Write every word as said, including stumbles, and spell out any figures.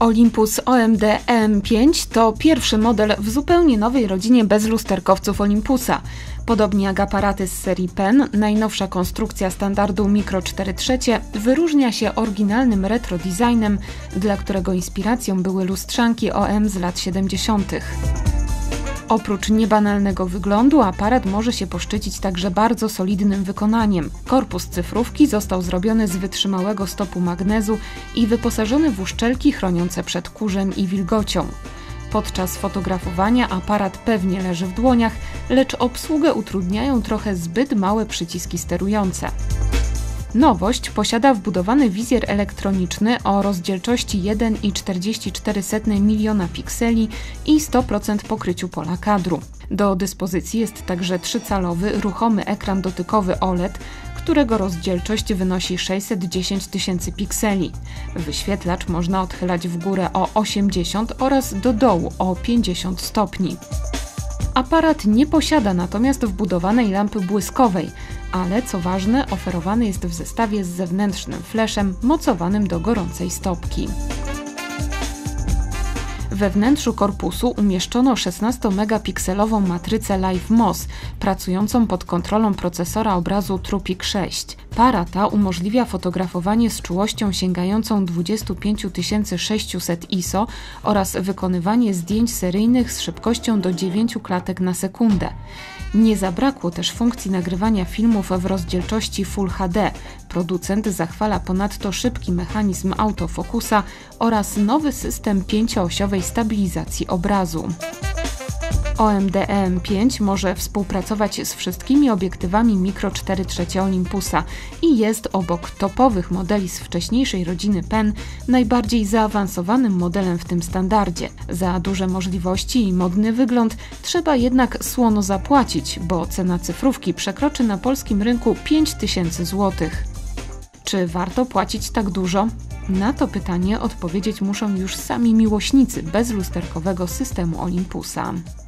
Olympus O M D E M pięć to pierwszy model w zupełnie nowej rodzinie bezlusterkowców Olympusa. Podobnie jak aparaty z serii Pen, najnowsza konstrukcja standardu Micro cztery trzecie wyróżnia się oryginalnym retro designem, dla którego inspiracją były lustrzanki O M z lat siedemdziesiątych. Oprócz niebanalnego wyglądu, aparat może się poszczycić także bardzo solidnym wykonaniem. Korpus cyfrówki został zrobiony z wytrzymałego stopu magnezu i wyposażony w uszczelki chroniące przed kurzem i wilgocią. Podczas fotografowania aparat pewnie leży w dłoniach, lecz obsługę utrudniają trochę zbyt małe przyciski sterujące. Nowość posiada wbudowany wizjer elektroniczny o rozdzielczości jeden i czterdzieści cztery setne miliona pikseli i sto procent pokryciu pola kadru. Do dyspozycji jest także trzycalowy ruchomy ekran dotykowy O L E D, którego rozdzielczość wynosi sześćset dziesięć tysięcy pikseli. Wyświetlacz można odchylać w górę o osiemdziesiąt oraz do dołu o pięćdziesiąt stopni. Aparat nie posiada natomiast wbudowanej lampy błyskowej, ale co ważne, oferowany jest w zestawie z zewnętrznym fleszem mocowanym do gorącej stopki. We wnętrzu korpusu umieszczono szesnastomegapikselową matrycę LiveMOS, pracującą pod kontrolą procesora obrazu TruePic sześć. Para ta umożliwia fotografowanie z czułością sięgającą dwadzieścia pięć tysięcy sześćset I S O oraz wykonywanie zdjęć seryjnych z szybkością do dziewięciu klatek na sekundę. Nie zabrakło też funkcji nagrywania filmów w rozdzielczości Full H D. Producent zachwala ponadto szybki mechanizm autofokusa oraz nowy system pięcioosiowej stabilizacji obrazu. O M D E M pięć może współpracować z wszystkimi obiektywami Micro cztery trzecie Olympusa i jest obok topowych modeli z wcześniejszej rodziny Pen najbardziej zaawansowanym modelem w tym standardzie. Za duże możliwości i modny wygląd trzeba jednak słono zapłacić, bo cena cyfrówki przekroczy na polskim rynku pięć tysięcy złotych. Czy warto płacić tak dużo? Na to pytanie odpowiedzieć muszą już sami miłośnicy bezlusterkowego systemu Olympusa.